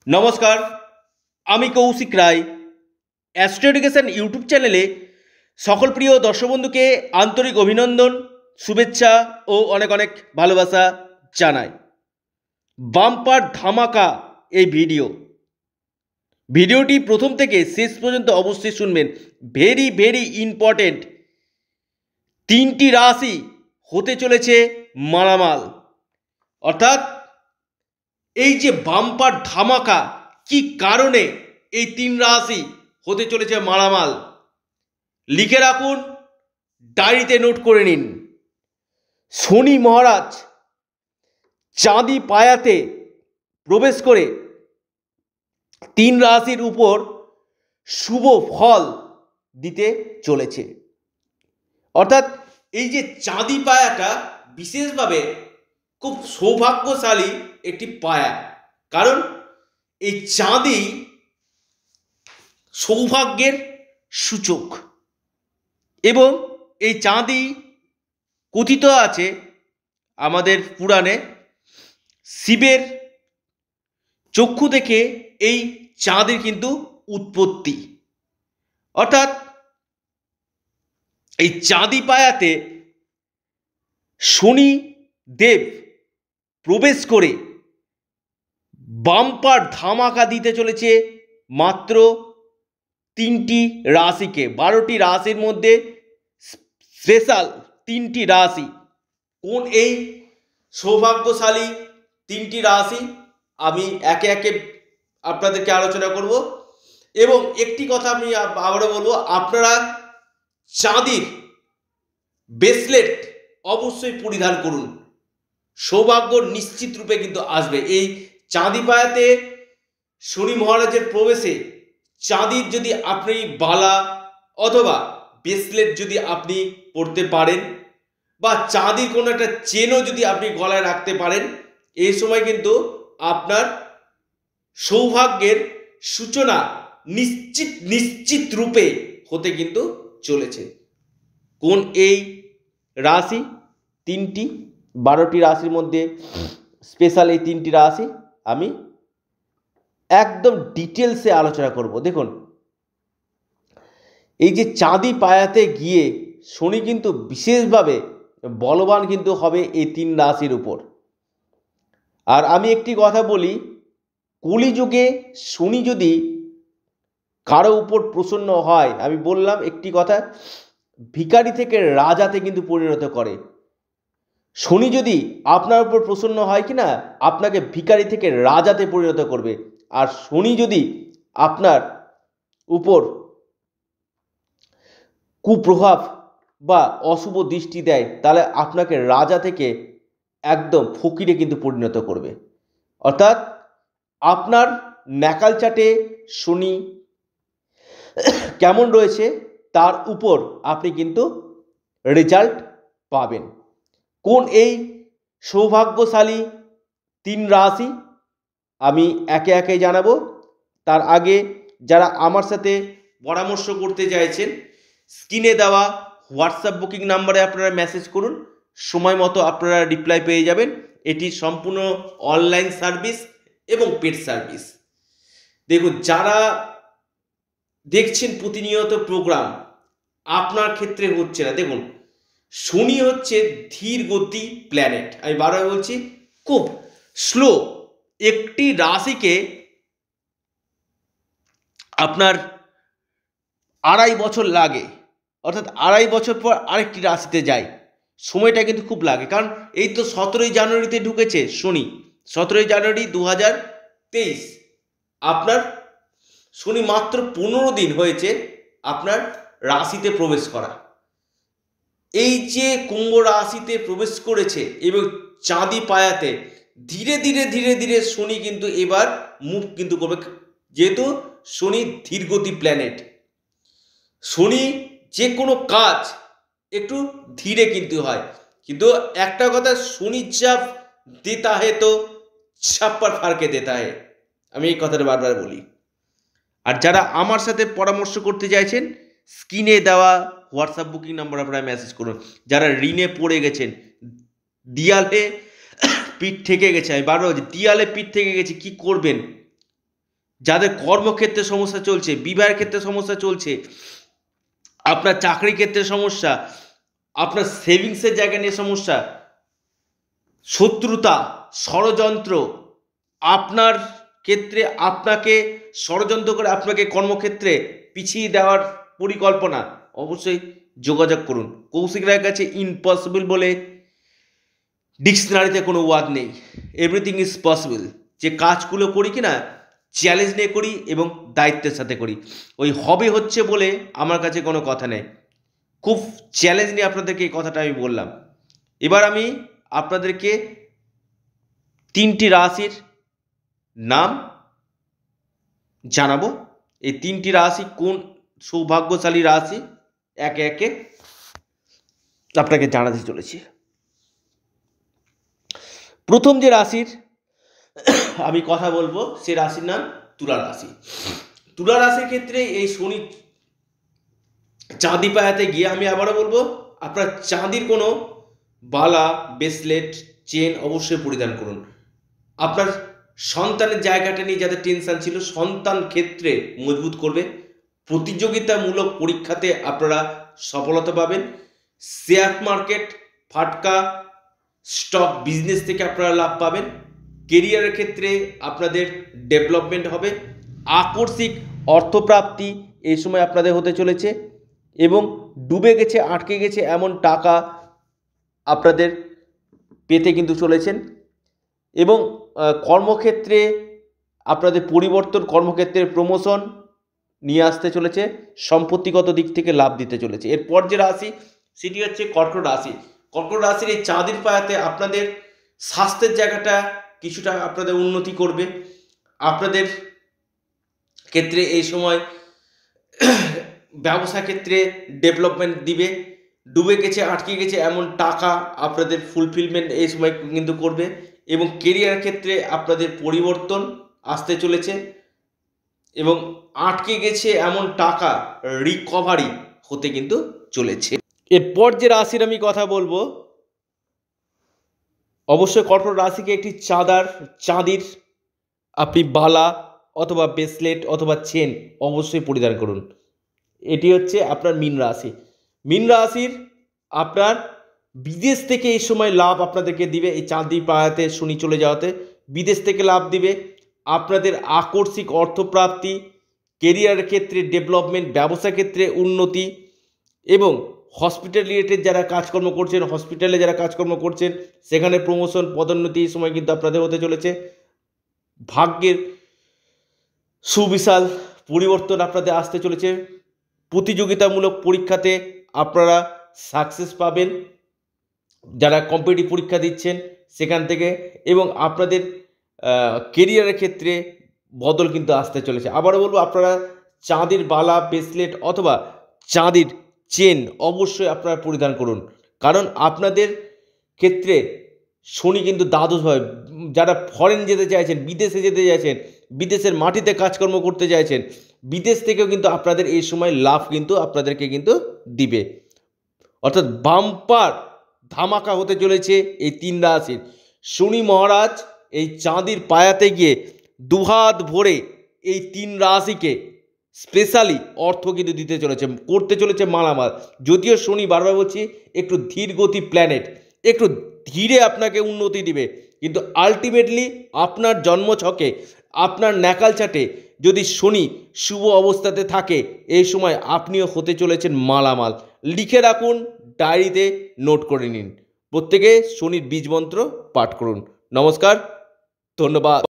নমস্কার, আমি Koushik Roy. Astro education YouTube চ্যানেলে সকল প্রিয় দর্শক বন্ধুকে আন্তরিক অভিনন্দন, শুভেচ্ছা ও অনেক অনেক ভালোবাসা জানাই। বাম্পার ধামাকা এই ভিডিওটি প্রথম থেকে শেষ পর্যন্ত অবশ্যই শুনবেন। Very very important. 3টি রাশি হতে চলেছে মালামাল, অর্থাৎ এই যে বাম্পার ধামাকা, কি কারণে এই 3 রাশি হতে চলেছে মালামাল, লিখে রাখুন, ডায়েরিতে নোট করে নিন। শনি মহারাজ চাঁদি পায়াতে প্রবেশ করে 3 রাশির উপর শুভ ফল দিতে চলেছে। অর্থাৎ এই যে চাঁদি পায়াটা বিশেষভাবে খুব সৌভাগ্যশালী একটি পায়া, কারণ এই চাঁদি সৌভাগ্যের সূচক এবং এই চাঁদি কথিত আছে আমাদের পুরাণে, শিবের চক্ষু থেকে এই চাঁদের কিন্তু উৎপত্তি। অর্থাৎ এই চাঁদি পায়াতে শনি দেব প্রবেশ করে বাম্পার ধামাকা দিতে চলেছে মাত্র 3টি রাশিকে। 12টি রাশির মধ্যে স্পেশাল 3টি রাশি। কোন এই সৌভাগ্যশালী 3টি রাশি আমি একে একে আপনাদেরকে আলোচনা করব। এবং একটি কথা আমি আবারও বলবো, আপনারা চাঁদির ব্রেসলেট অবশ্যই পরিধান করুন, সৌভাগ্য নিশ্চিত রূপে কিন্তু আসবে। এই চাঁদি পায়াতে শনি মহারাজের প্রবেশে চাঁদির যদি আপনি বালা অথবা ব্রেসলেট যদি আপনি পরতে পারেন, বা চাঁদির কোনো একটা চেনও যদি আপনি গলায় রাখতে পারেন, এই সময় কিন্তু আপনার সৌভাগ্যের সূচনা নিশ্চিত রূপে হতে কিন্তু চলেছে। কোন এই রাশি? 3টি, 12টি রাশির মধ্যে স্পেশাল এই 3টি রাশি আমি একদম ডিটেলসে আলোচনা করব। দেখুন, এই যে চাঁদি পায়াতে গিয়ে শনি কিন্তু বিশেষভাবে বলবান কিন্তু হবে এই 3 রাশির উপর। আর আমি একটি কথা বলি, কলিযুগে শনি যদি কারো উপর প্রসন্ন হয়, আমি বললাম একটি কথা, ভিখারি থেকে রাজাতে কিন্তু পরিণত করে। শনি যদি আপনার উপর প্রসন্ন হয় কি না, আপনাকে ভিখারি থেকে রাজাতে পরিণত করবে। আর শনি যদি আপনার উপর কুপ্রভাব বা অশুভ দৃষ্টি দেয়, তাহলে আপনাকে রাজা থেকে একদম ফকিরে কিন্তু পরিণত করবে। অর্থাৎ আপনার ন্যাকাল চাটে শনি কেমন রয়েছে তার উপর আপনি কিন্তু রেজাল্ট পাবেন। কোন এই সৌভাগ্যশালী 3 রাশি আমি একে একে জানাবো। তার আগে যারা আমার সাথে পরামর্শ করতে চাইছেন, স্ক্রিনে দেওয়া হোয়াটসঅ্যাপ বুকিং নাম্বারে আপনারা মেসেজ করুন, সময় মতো আপনারা রিপ্লাই পেয়ে যাবেন। এটি সম্পূর্ণ অনলাইন সার্ভিস এবং পেড সার্ভিস। দেখুন, যারা দেখছেন প্রতিনিয়ত প্রোগ্রাম, আপনার ক্ষেত্রে হচ্ছে না। দেখুন, শনি হচ্ছে ধীর গতি প্ল্যানেট। আমি বারবার বলছি, খুব স্লো। একটি রাশিকে আপনার 2.5 বছর লাগে, অর্থাৎ 2.5 বছর পর আরেকটি রাশিতে যায়। সময়টা কিন্তু খুব লাগে, কারণ এই তো 17ই জানুয়ারিতে ঢুকেছে শনি। 17ই জানুয়ারি 2023 আপনার শনি মাত্র 15 দিন হয়েছে আপনার রাশিতে প্রবেশ করা। এই যে কুম্ভ রাশিতে প্রবেশ করেছে এবং চাঁদি পায়াতে ধীরে ধীরে ধীরে ধীরে শনি কিন্তু এবার মুভ কিন্তু করবে, যেহেতু শনি ধীরগতি প্ল্যানেট। শনি যে কোনো কাজ একটু ধীরে কিন্তু হয়, কিন্তু একটা কথা, শনি চাপ দেতা হে তো ছাপ্পার ফারকে দেতা হে, আমি এই কথাটা বারবার বলি। আর যারা আমার সাথে পরামর্শ করতে চাইছেন, স্ক্রিনে দেওয়া হোয়াটসঅ্যাপ বুকিং নাম্বার আপনারা মেসেজ করুন। যারা ঋণে পড়ে গেছেন, দিয়ালে পিঠ থেকে গেছে, আমি বারবার বলছি, দিয়ালে পিঠ থেকে গেছে, কি করবেন? যাদের কর্মক্ষেত্রে সমস্যা চলছে, বিবাহের ক্ষেত্রে সমস্যা চলছে, আপনার চাকরি ক্ষেত্রে সমস্যা, আপনার সেভিংসের জায়গা নিয়ে সমস্যা, শত্রুতা, ষড়যন্ত্র, আপনার ক্ষেত্রে আপনাকে ষড়যন্ত্র করে আপনাকে কর্মক্ষেত্রে পিছিয়ে দেওয়ার পরিকল্পনা, অবশ্যই যোগাযোগ করুন। কৌশিক রায়ের কাছে ইম্পসিবল বলে ডিকশনারিতে কোনো ওয়ার্ড নেই, এভরিথিং ইজ পসিবল। যে কাজগুলো করি কিনা চ্যালেঞ্জ নিয়ে করি এবং দায়িত্বের সাথে করি। ওই হবে হচ্ছে বলে আমার কাছে কোনো কথা নেই, খুব চ্যালেঞ্জ নিয়ে আপনাদেরকে এই কথাটা আমি বললাম। এবার আমি আপনাদেরকে 3টি রাশির নাম জানাবো। এই 3টি রাশি কোন সৌভাগ্যশালী রাশি একে একে আপনাকে জানাতে চলেছি। প্রথম যে রাশির আমি কথা বলবো সে রাশির নাম তুলা রাশি। তুলা রাশির ক্ষেত্রে এই শনি চাঁদি পায়াতে গিয়ে আমি আবারও বলবো, আপনার চাঁদির কোনো বালা, ব্রেসলেট, চেন অবশ্যই পরিধান করুন। আপনার সন্তানের জায়গাটা নিয়ে যাদের টেনশন ছিল, সন্তান ক্ষেত্রে মজবুত করবে। প্রতিযোগিতামূলক পরীক্ষাতে আপনারা সফলতা পাবেন। শেয়ার মার্কেট, ফাটকা, স্টক বিজনেস থেকে আপনারা লাভ পাবেন। কেরিয়ারের ক্ষেত্রে আপনাদের ডেভেলপমেন্ট হবে। আকস্মিক অর্থপ্রাপ্তি এই সময় আপনাদের হতে চলেছে এবং ডুবে গেছে, আটকে গেছে এমন টাকা আপনাদের পেতে কিন্তু চলেছেন। এবং কর্মক্ষেত্রে আপনাদের পরিবর্তন, কর্মক্ষেত্রের প্রমোশন নিয়ে আসতে চলেছে, সম্পত্তিগত দিক থেকে লাভ দিতে চলেছে। এরপর যে রাশি সেটি হচ্ছে কর্কট রাশি। কর্কট রাশির এই চাঁদের পায়াতে আপনাদের স্বাস্থ্যের জায়গাটা কিছুটা আপনাদের উন্নতি করবে। আপনাদের ক্ষেত্রে এই সময় ব্যবসা ক্ষেত্রে ডেভেলপমেন্ট দিবে। ডুবে গেছে, আটকে গেছে এমন টাকা আপনাদের ফুলফিলমেন্ট এই সময় কিন্তু করবে এবং কেরিয়ার ক্ষেত্রে আপনাদের পরিবর্তন আসতে চলেছে এবং আটকে গেছে এমন টাকা রিকভারি হতে কিন্তু চলেছে। এরপর যে রাশির আমি কথা বলবো, অবশ্যই কর্কট রাশিকে একটি চাঁদির আপনি বালা অথবা ব্রেসলেট অথবা চেন অবশ্যই পরিধান করুন। এটি হচ্ছে আপনার মীন রাশি। মীন রাশির আপনার বিদেশ থেকে এই সময় লাভ আপনাদেরকে দিবে। এই চাঁদি পায়াতে শনি চলে যাওয়াতে বিদেশ থেকে লাভ দিবে। আপনাদের আকস্মিক অর্থপ্রাপ্তি, কেরিয়ারের ক্ষেত্রে ডেভেলপমেন্ট, ব্যবসা ক্ষেত্রে উন্নতি এবং হসপিটাল রিলেটেড যারা কাজকর্ম করছেন, হসপিটালে যারা কাজকর্ম করছেন সেখানে প্রমোশন, পদোন্নতি এই সময় কিন্তু আপনাদের হতে চলেছে। ভাগ্যের সুবিশাল পরিবর্তন আপনাদের আসতে চলেছে। প্রতিযোগিতামূলক পরীক্ষাতে আপনারা সাকসেস পাবেন, যারা কম্পিটিটিভ পরীক্ষা দিচ্ছেন সেখান থেকে, এবং আপনাদের কেরিয়ারের ক্ষেত্রে বদল কিন্তু আসতে চলেছে। আবারও বলবো, আপনারা চাঁদির বালা, ব্রেসলেট অথবা চাঁদির চেন অবশ্যই আপনারা পরিধান করুন, কারণ আপনাদের ক্ষেত্রে শনি কিন্তু দ্বাদশভাবে, যারা ফরেন যেতে চাইছেন, বিদেশে যেতে চাইছেন, বিদেশের মাটিতে কাজকর্ম করতে চাইছেন, বিদেশ থেকেও কিন্তু আপনাদের এই সময় লাভ কিন্তু আপনাদেরকে কিন্তু দিবে। অর্থাৎ বাম্পার ধামাকা হতে চলেছে এই 3 রাশির। শনি মহারাজ এই চাঁদির পায়াতে গিয়ে দুহাত ভরে এই 3 রাশিকে স্পেশালি অর্থ কিন্তু দিতে চলেছে, করতে চলেছে মালামাল। যদিও শনি, বারবার বলছি, একটু ধীর গতি প্ল্যানেট, একটু ধীরে আপনাকে উন্নতি দিবে, কিন্তু আলটিমেটলি আপনার জন্মছকে, আপনার ন্যাকাল চাটে যদি শনি শুভ অবস্থাতে থাকে, এই সময় আপনিও হতে চলেছেন মালামাল। লিখে রাখুন, ডায়েরিতে নোট করে নিন। প্রত্যেকে শনির বীজ মন্ত্র পাঠ করুন। নমস্কার, ধন্যবাদ।